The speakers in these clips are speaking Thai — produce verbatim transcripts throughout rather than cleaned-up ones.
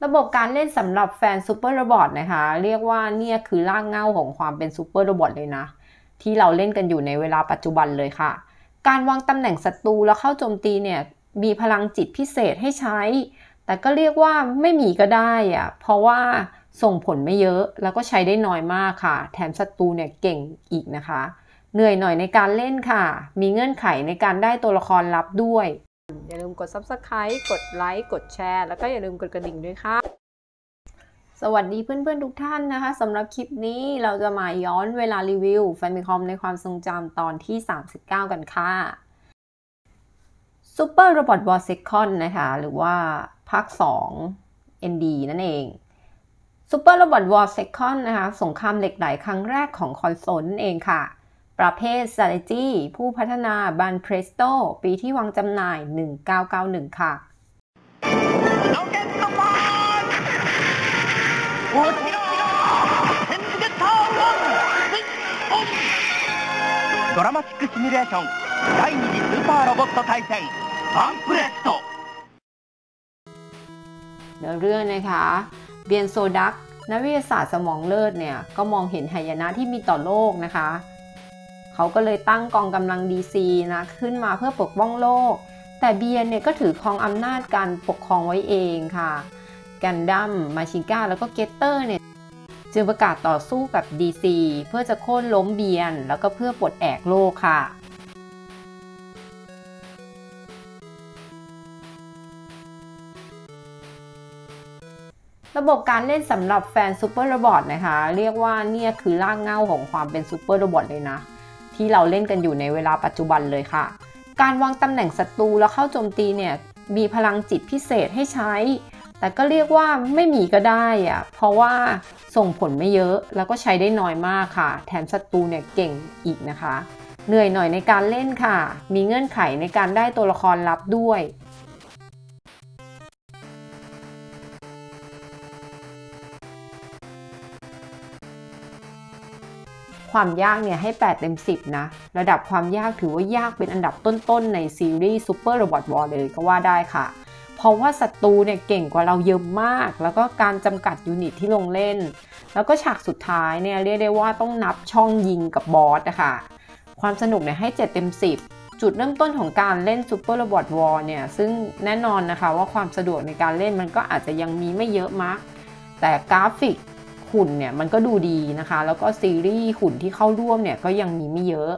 ระบบการเล่นสำหรับแฟนซูเปอร์โรบอทนะคะเรียกว่าเนี่ยคือรากเหง้าของความเป็นซูเปอร์โรบอทเลยนะที่เราเล่นกันอยู่ในเวลาปัจจุบันเลยค่ะการวางตำแหน่งศัตรูแล้วเข้าโจมตีเนี่ยมีพลังจิตพิเศษให้ใช้แต่ก็เรียกว่าไม่มีก็ได้อะเพราะว่าส่งผลไม่เยอะแล้วก็ใช้ได้น้อยมากค่ะแถมศัตรูเนี่ยเก่งอีกนะคะเหนื่อยหน่อยในการเล่นค่ะมีเงื่อนไขในการได้ตัวละครลับด้วยอย่าลืมกด ซับสไครบ์ กดไลค์กดแชร์แล้วก็อย่าลืมกดกระดิ่งด้วยค่ะสวัสดีเพื่อนๆทุกท่านนะคะสำหรับคลิปนี้เราจะมาย้อนเวลารีวิว Famicom ในความทรงจำตอนที่สามสิบเก้ากันค่ะ Super Robot War Second นะคะหรือว่าภาคสอง เอ็น ดี นั่นเอง Super Robot War Second นะคะสงครามเหล็กไหลครั้งแรกของคอนโซลนั่นเองค่ะประเภท Strategy ผู้พัฒนาบัน Presto ปีที่วางจำหน่ายหนึ่งเก้าเก้าหนึ่งค่ะドラマチックシミュレーション第二次スーパーロボット対戦バンプレットเนื้อเรื่องนะคะเบียนโซดักนักวิทยาศาสตร์สมองเลิศเนี่ยก็มองเห็นหายนะที่มีต่อโลกนะคะเขาก็เลยตั้งกองกำลัง ดี ซี นะขึ้นมาเพื่อปกป้องโลกแต่เบียนเนี่ยก็ถือครองอำนาจการปกครองไว้เองค่ะกันดั้มมาชิก้าแล้วก็เกตเตอร์เนี่ยจึงประกาศต่อสู้กับ ดี ซี เพื่อจะโค่นล้มเบียนแล้วก็เพื่อปลดแอกโลกค่ะระบบการเล่นสำหรับแฟนซูเปอร์โรบอทนะคะเรียกว่าเนี่ยคือรากเหง้าของความเป็นซูเปอร์โรบอทเลยนะที่เราเล่นกันอยู่ในเวลาปัจจุบันเลยค่ะการวางตำแหน่งศัตรูแล้วเข้าโจมตีเนี่ยมีพลังจิตพิเศษให้ใช้แต่ก็เรียกว่าไม่มีก็ได้อะเพราะว่าส่งผลไม่เยอะแล้วก็ใช้ได้น้อยมากค่ะแถมศัตรูเนี่ยเก่งอีกนะคะเหนื่อยหน่อยในการเล่นค่ะมีเงื่อนไขในการได้ตัวละครลับด้วยความยากเนี่ยให้แปดเต็มสิบนะระดับความยากถือว่ายากเป็นอันดับต้นๆในซีรีส์ Super Robot War เลยก็ว่าได้ค่ะเพราะว่าศัตรูเนี่ยเก่งกว่าเราเยอะมากแล้วก็การจำกัดยูนิตที่ลงเล่นแล้วก็ฉากสุดท้ายเนี่ยเรียกได้ว่าต้องนับช่องยิงกับบอสนะคะความสนุกเนี่ยให้เจ็ดเต็มสิบจุดเริ่มต้นของการเล่น Super Robot War เนี่ยซึ่งแน่นอนนะคะว่าความสะดวกในการเล่นมันก็อาจจะยังมีไม่เยอะมากแต่กราฟิกหุ่นเนี่ยมันก็ดูดีนะคะแล้วก็ซีรีส์หุ่นที่เข้าร่วมเนี่ยก็ยังมีไม่เยอะ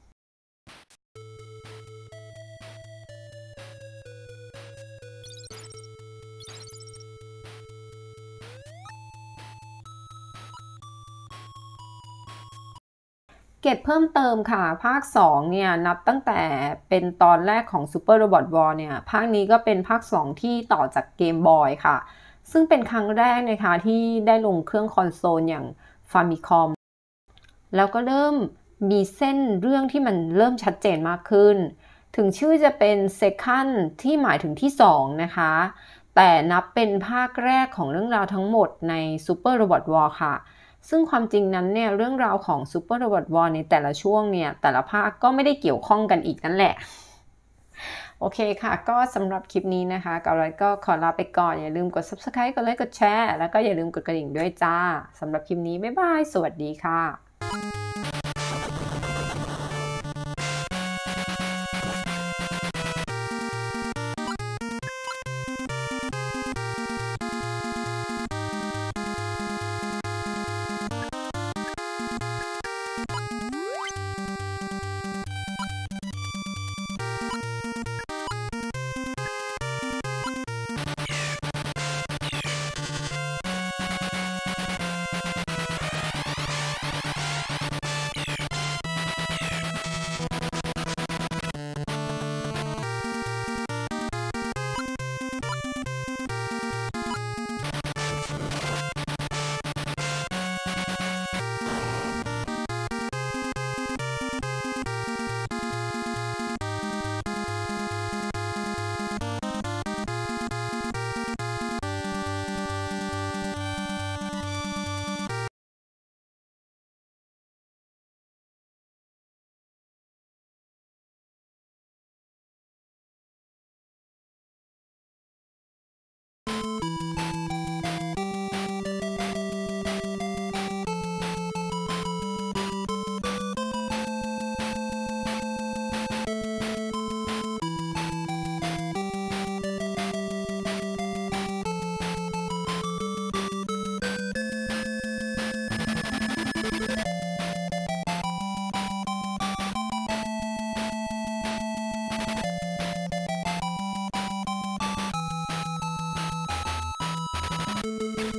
เกร็ดเพิ่มเติมค่ะภาคสองเนี่ยนับตั้งแต่เป็นตอนแรกของ Super Robot War เนี่ยภาคนี้ก็เป็นภาคสองที่ต่อจากเกมบอยค่ะซึ่งเป็นครั้งแรกนะคะที่ได้ลงเครื่องคอนโซลอย่าง Famicom แล้วก็เริ่มมีเส้นเรื่องที่มันเริ่มชัดเจนมากขึ้นถึงชื่อจะเป็น Second ที่หมายถึงที่สองนะคะแต่นับเป็นภาคแรกของเรื่องราวทั้งหมดใน Super Robot War ค่ะซึ่งความจริงนั้นเนี่ยเรื่องราวของ Super Robot War ในแต่ละช่วงเนี่ยแต่ละภาคก็ไม่ได้เกี่ยวข้องกันอีกนั่นแหละโอเคค่ะก็สำหรับคลิปนี้นะคะกับเราก็ขอลาไปก่อนอย่าลืมกด ซับสไครบ์ กดไลค์กดแชร์แล้วก็อย่าลืมกดกระดิ่งด้วยจ้าสำหรับคลิปนี้บ๊ายบายสวัสดีค่ะす